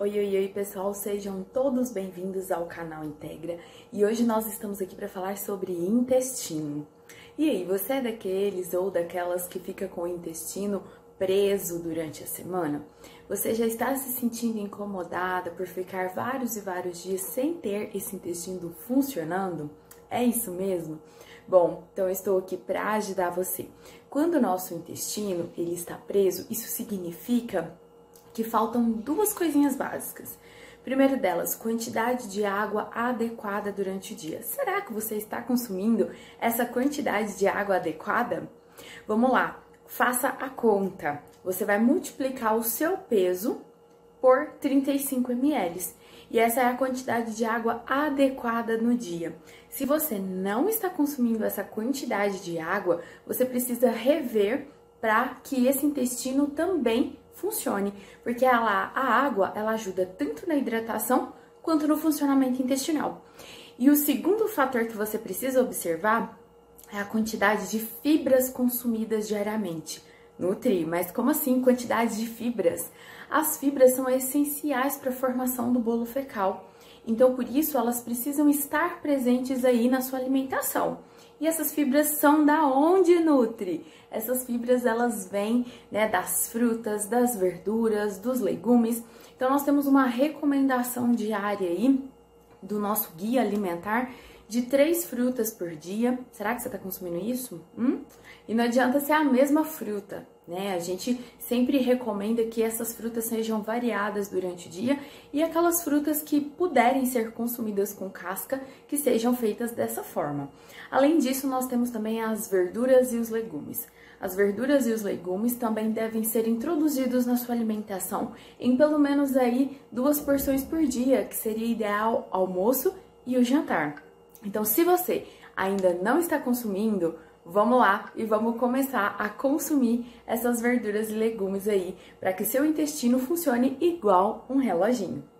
Oi, pessoal, sejam todos bem-vindos ao canal Integra e hoje nós estamos aqui para falar sobre intestino. E aí, você é daqueles ou daquelas que fica com o intestino preso durante a semana? Você já está se sentindo incomodada por ficar vários e vários dias sem ter esse intestino funcionando? É isso mesmo? Bom, então eu estou aqui para ajudar você. Quando o nosso intestino ele está preso, isso significa que faltam duas coisinhas básicas. Primeiro delas, quantidade de água adequada durante o dia. Será que você está consumindo essa quantidade de água adequada? Vamos lá, faça a conta. Você vai multiplicar o seu peso por 35 ml. E essa é a quantidade de água adequada no dia. Se você não está consumindo essa quantidade de água, você precisa rever para que esse intestino também funcione, porque a água ela ajuda tanto na hidratação quanto no funcionamento intestinal. E o segundo fator que você precisa observar é a quantidade de fibras consumidas diariamente. Nutri, mas como assim quantidade de fibras? As fibras são essenciais para a formação do bolo fecal, então por isso elas precisam estar presentes aí na sua alimentação. E essas fibras são da onde, Nutri? Essas fibras elas vêm, das frutas, das verduras, dos legumes. Então nós temos uma recomendação diária aí do nosso guia alimentar de 3 frutas por dia. Será que você está consumindo isso? E não adianta ser a mesma fruta, né? A gente sempre recomenda que essas frutas sejam variadas durante o dia e aquelas frutas que puderem ser consumidas com casca, que sejam feitas dessa forma. Além disso, nós temos também as verduras e os legumes. As verduras e os legumes também devem ser introduzidos na sua alimentação em pelo menos aí 2 porções por dia, que seria ideal almoço e o jantar. Então, se você ainda não está consumindo, vamos lá e vamos começar a consumir essas verduras e legumes aí, para que seu intestino funcione igual um reloginho.